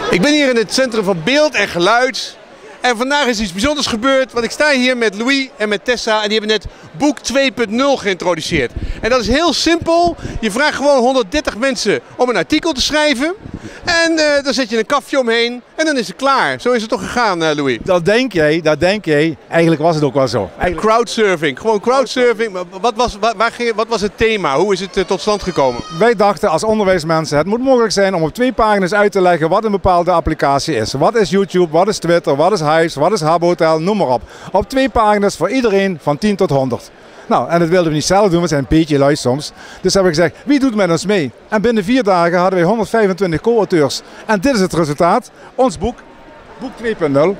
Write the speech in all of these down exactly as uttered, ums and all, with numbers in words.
Ik ben hier in het Centrum van Beeld en Geluid. En vandaag is iets bijzonders gebeurd, want ik sta hier met Louis en met Tessa en die hebben net boek twee punt nul geïntroduceerd. En dat is heel simpel. Je vraagt gewoon honderddertig mensen om een artikel te schrijven. En uh, dan zet je een kafje omheen en dan is het klaar. Zo is het toch gegaan, uh, Louis? Dat denk jij, dat denk jij. Eigenlijk was het ook wel zo. Eigenlijk... Crowdsurfing, gewoon crowdsurfing. Wat was, waar ging, wat was het thema? Hoe is het uh, tot stand gekomen? Wij dachten als onderwijsmensen, het moet mogelijk zijn om op twee pagina's uit te leggen wat een bepaalde applicatie is. Wat is YouTube, wat is Twitter, wat is Hives, wat is Habhotel, noem maar op. Op twee pagina's voor iedereen van tien tot honderd. Nou, en dat wilden we niet zelf doen, we zijn een beetje lui soms. Dus hebben we gezegd, wie doet met ons mee? En binnen vier dagen hadden wij honderdvijfentwintig co-auteurs. En dit is het resultaat, ons boek, boek twee punt nul.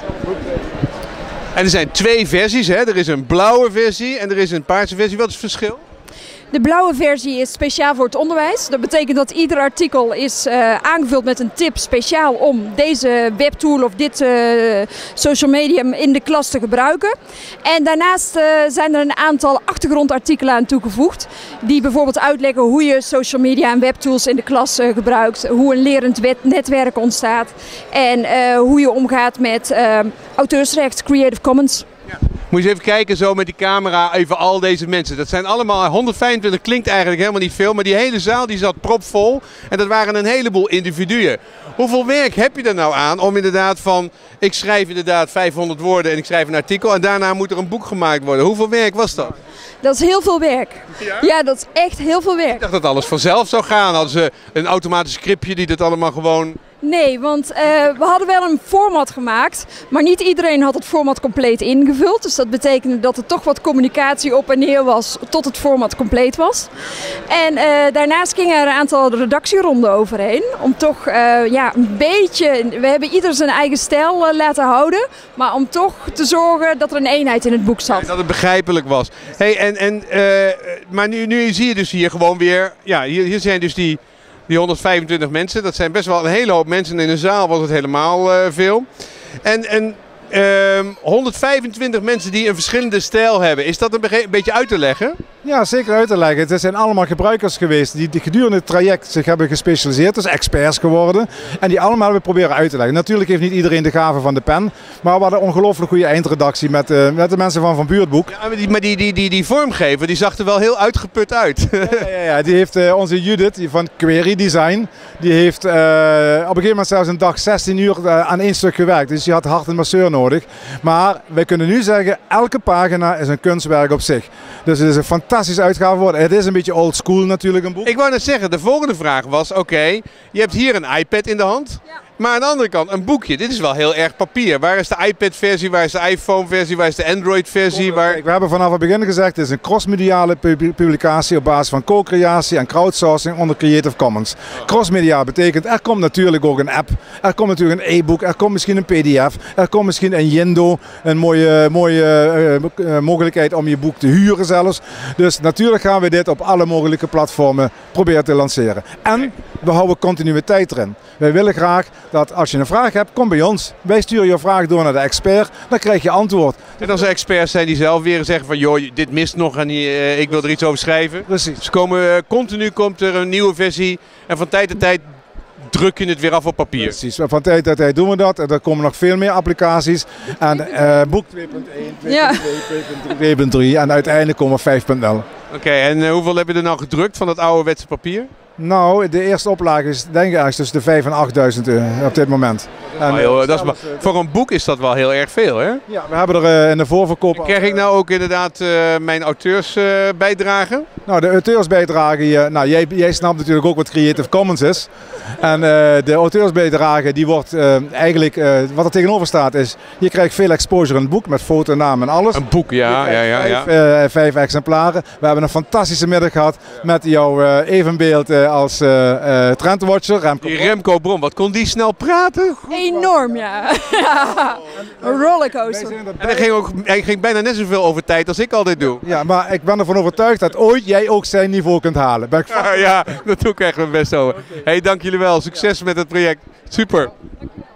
En er zijn twee versies, hè? Er is een blauwe versie en er is een paarse versie. Wat is het verschil? De blauwe versie is speciaal voor het onderwijs. Dat betekent dat ieder artikel is uh, aangevuld met een tip speciaal om deze webtool of dit uh, social medium in de klas te gebruiken. En daarnaast uh, zijn er een aantal achtergrondartikelen aan toegevoegd. Die bijvoorbeeld uitleggen hoe je social media en webtools in de klas uh, gebruikt. Hoe een lerend netwerk ontstaat. En uh, hoe je omgaat met uh, auteursrecht, Creative Commons. Ja. Moet je eens even kijken zo met die camera, even al deze mensen. Dat zijn allemaal, honderdvijfentwintig klinkt eigenlijk helemaal niet veel, maar die hele zaal die zat propvol. En dat waren een heleboel individuen. Hoeveel werk heb je er nou aan om inderdaad van, ik schrijf inderdaad vijfhonderd woorden en ik schrijf een artikel en daarna moet er een boek gemaakt worden. Hoeveel werk was dat? Dat is heel veel werk. Ja, ja dat is echt heel veel werk. Ik dacht dat alles vanzelf zou gaan. Hadden ze een automatisch scriptje die dat allemaal gewoon... Nee, want uh, we hadden wel een format gemaakt, maar niet iedereen had het format compleet ingevuld. Dus dat betekende dat er toch wat communicatie op en neer was tot het format compleet was. En uh, daarnaast gingen er een aantal redactieronden overheen. Om toch uh, ja, een beetje, we hebben ieder zijn eigen stijl uh, laten houden. Maar om toch te zorgen dat er een eenheid in het boek zat. Ja, dat het begrijpelijk was. Hey, en, en, uh, maar nu, nu zie je dus hier gewoon weer, ja, hier, hier zijn dus die... Die honderdvijfentwintig mensen, dat zijn best wel een hele hoop mensen. In een zaal was het helemaal uh, veel. En, en uh, honderdvijfentwintig mensen die een verschillende stijl hebben. Is dat een, een beetje uit te leggen? Ja, zeker uit te leggen. Het zijn allemaal gebruikers geweest die, die gedurende het traject zich hebben gespecialiseerd. Dus experts geworden. En die allemaal we proberen uit te leggen. Natuurlijk heeft niet iedereen de gave van de pen. Maar we hadden een ongelooflijk goede eindredactie met, uh, met de mensen van Van Buurtboek. Ja, maar die, maar die, die, die, die vormgever die zag er wel heel uitgeput uit. Ja, ja, ja. Die heeft uh, onze Judith die van Query Design. Die heeft uh, op een gegeven moment zelfs een dag zestien uur uh, aan één stuk gewerkt. Dus die had hard een masseur nodig. Maar wij kunnen nu zeggen, elke pagina is een kunstwerk op zich. Dus het is een fantastische uitgave geworden. Het is een beetje old school natuurlijk een boek. Ik wou net zeggen, de volgende vraag was, oké, okay, je hebt hier een iPad in de hand. Ja. Maar aan de andere kant, een boekje. Dit is wel heel erg papier. Waar is de iPad-versie, waar is de iPhone-versie, waar is de Android-versie? Waar... We hebben vanaf het begin gezegd, het is een crossmediale publicatie op basis van co-creatie en crowdsourcing onder Creative Commons. Crossmedia betekent, er komt natuurlijk ook een app, er komt natuurlijk een e-book, er komt misschien een P D F, er komt misschien een Jendo, een mooie, mooie uh, uh, mogelijkheid om je boek te huren zelfs. Dus natuurlijk gaan we dit op alle mogelijke platformen proberen te lanceren. En we houden continuïteit erin. Wij willen graag dat als je een vraag hebt, kom bij ons. Wij sturen je vraag door naar de expert, dan krijg je antwoord. En als er experts zijn die zelf weer zeggen van joh, dit mist nog en uh, ik wil er iets over schrijven. Precies. Dus komen, uh, continu komt er een nieuwe versie en van tijd tot tijd druk je het weer af op papier. Precies, van tijd tot tijd doen we dat. En er komen nog veel meer applicaties. En uh, boek twee punt één, twee punt twee, twee punt drie, twee punt drie en uiteindelijk komen we vijf punt nul. Oké, okay, en uh, hoeveel heb je er nou gedrukt van dat ouderwetse papier? Nou, de eerste oplage is denk ik ergens tussen de vijfduizend en achtduizend euro op dit moment. En, heel, dat is maar, voor een boek is dat wel heel erg veel, hè? Ja, we hebben er uh, in de voorverkoop... En krijg ik nou ook inderdaad uh, mijn auteursbijdrage? Uh, nou, de auteursbijdrage, uh, nou, jij, jij snapt natuurlijk ook wat Creative Commons is. En uh, de auteursbijdrage, die wordt uh, eigenlijk, uh, wat er tegenover staat is, je krijgt veel exposure in het boek met foto, naam en alles. Een boek, ja. ja, ja, ja. Vijf, uh, vijf exemplaren. We hebben een fantastische middag gehad met jouw uh, evenbeeld uh, als uh, uh, trendwatcher. Remco die Remco Bron, wat kon die snel praten? Enorm, ja. Een rollercoaster. En hij ging, ook, hij ging bijna net zoveel over tijd als ik altijd doe. Ja, maar ik ben ervan overtuigd dat ooit jij ook zijn niveau kunt halen. Ben ik ja, ja, dat doe ik echt mijn best over. Okay. Hey, dank jullie wel. Succes ja. met het project. Super.